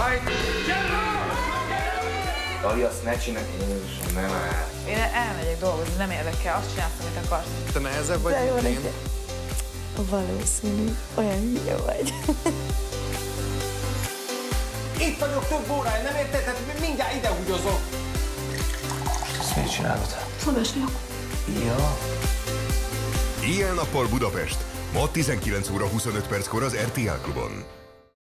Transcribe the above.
Dali, azt ne csinálj, Jézusom, nem áll. Én elmegyek dolgozni, nem érdekel, azt csinálsz, amit akarsz. Te nehezebb vagy, mint én? Valószínű, olyan hülye vagy. Itt vagyok több órája, nem érted? Tehát mindjárt ide húgyozok. Ezt miért csinálod? Szobás vagyok. Ja. Éjjel-nappal Budapest. Ma 19 óra 25 perckor az RTL Klubon.